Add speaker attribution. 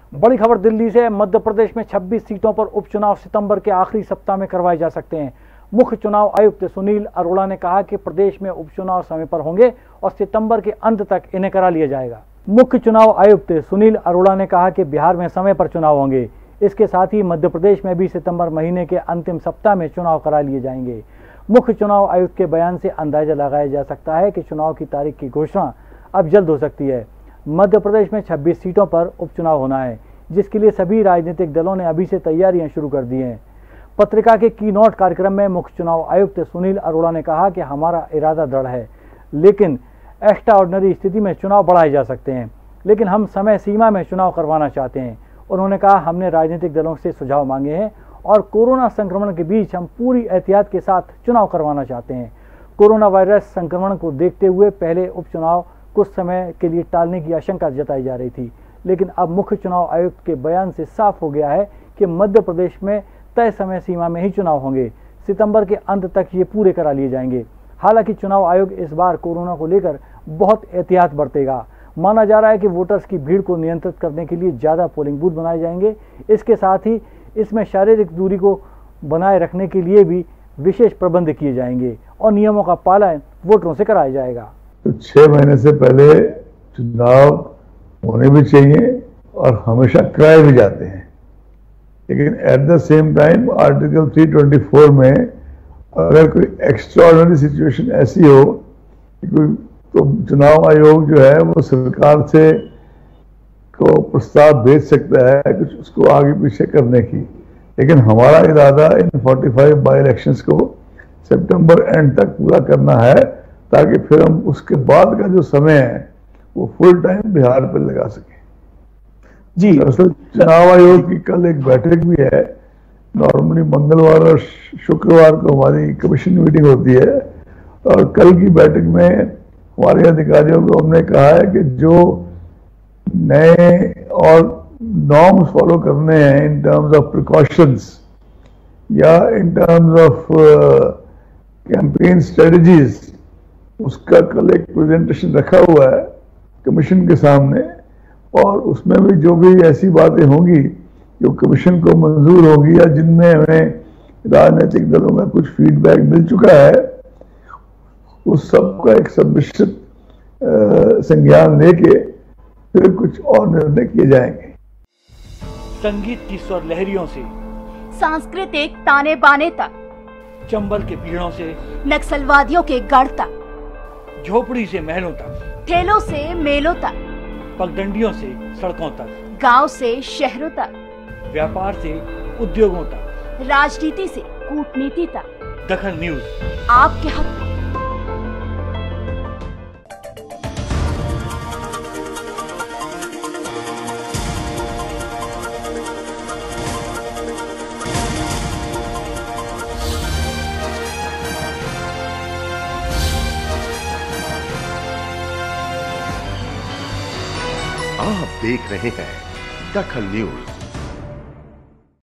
Speaker 1: बड़ी खबर दिल्ली से। मध्य प्रदेश में 26 सीटों पर उपचुनाव सितंबर के आखिरी सप्ताह में करवाए जा सकते हैं। मुख्य चुनाव आयुक्त सुनील अरोड़ा ने कहा कि प्रदेश में उपचुनाव समय पर होंगे और सितंबर के अंत तक इन्हें करा लिया जाएगा। मुख्य चुनाव आयुक्त सुनील अरोड़ा ने कहा कि बिहार में समय पर चुनाव होंगे। इसके साथ ही मध्य प्रदेश में भी सितंबर महीने के अंतिम सप्ताह में चुनाव करा लिए जाएंगे। मुख्य चुनाव आयुक्त के बयान से अंदाजा लगाया जा सकता है कि चुनाव की तारीख की घोषणा अब जल्द हो सकती है। मध्य प्रदेश में 26 सीटों पर उपचुनाव होना है, जिसके लिए सभी राजनीतिक दलों ने अभी से तैयारियां शुरू कर दी हैं। पत्रिका के कीनोट कार्यक्रम में मुख्य चुनाव आयुक्त सुनील अरोड़ा ने कहा कि हमारा इरादा दृढ़ है, लेकिन एक्स्ट्राऑर्डिनरी स्थिति में चुनाव बढ़ाए जा सकते हैं, लेकिन हम समय सीमा में चुनाव करवाना चाहते हैं। उन्होंने कहा, हमने राजनीतिक दलों से सुझाव मांगे हैं और कोरोना संक्रमण के बीच हम पूरी एहतियात के साथ चुनाव करवाना चाहते हैं। कोरोना वायरस संक्रमण को देखते हुए पहले उपचुनाव कुछ समय के लिए टालने की आशंका जताई जा रही थी, लेकिन अब मुख्य चुनाव आयुक्त के बयान से साफ हो गया है कि मध्य प्रदेश में तय समय सीमा में ही चुनाव होंगे। सितंबर के अंत तक ये पूरे करा लिए जाएंगे। हालांकि चुनाव आयोग इस बार कोरोना को लेकर बहुत एहतियात बरतेगा। माना जा रहा है कि वोटर्स की भीड़ को नियंत्रित करने के लिए ज़्यादा पोलिंग बूथ बनाए जाएंगे। इसके साथ ही इसमें शारीरिक दूरी को बनाए रखने के लिए भी विशेष प्रबंध किए जाएंगे और नियमों का पालन वोटरों से कराया जाएगा।
Speaker 2: तो 6 महीने से पहले चुनाव होने भी चाहिए और हमेशा कराए भी जाते हैं, लेकिन at the same time article 324 में अगर कोई एक्स्ट्राऑर्डिनरी सिचुएशन ऐसी हो कि कोई, तो चुनाव आयोग जो है वो सरकार से को प्रस्ताव भेज सकता है कुछ उसको आगे पीछे करने की। लेकिन हमारा इरादा इन 45 बाई इलेक्शंस को सितंबर एंड तक पूरा करना है, ताकि फिर हम उसके बाद का जो समय है वो फुल टाइम बिहार पर लगा सके। जी, दरअसल चुनाव आयोग की कल एक बैठक भी है। नॉर्मली मंगलवार और शुक्रवार को हमारी कमीशन मीटिंग होती है, और कल की बैठक में हमारे अधिकारियों को हमने कहा है कि जो नए और नॉर्म्स फॉलो करने हैं इन टर्म्स ऑफ प्रिकॉशंस या in terms of campaign strategies, उसका कल एक प्रेजेंटेशन रखा हुआ है कमीशन के सामने, और उसमें भी जो भी ऐसी बातें होंगी जो कमीशन को मंजूर होगी या जिनमें हमें राजनीतिक दलों में कुछ फीडबैक मिल चुका है, उस सब का एक सम्मिश्रित संज्ञान लेके फिर कुछ और निर्णय किए जाएंगे।
Speaker 1: संगीत की स्वर लहरियों से
Speaker 3: सांस्कृतिक ताने बाने तक,
Speaker 1: चंबल के पीड़ों से
Speaker 3: नक्सलवादियों के गढ़ तक,
Speaker 1: झोपड़ी से महलों तक,
Speaker 3: ठेलों से मेलों तक,
Speaker 1: पगडंडियों से सड़कों तक,
Speaker 3: गांव से शहरों तक,
Speaker 1: व्यापार से उद्योगों तक,
Speaker 3: राजनीति से कूटनीति तक,
Speaker 1: दखल न्यूज
Speaker 3: आपके हक में।
Speaker 4: आप देख रहे हैं दखल न्यूज।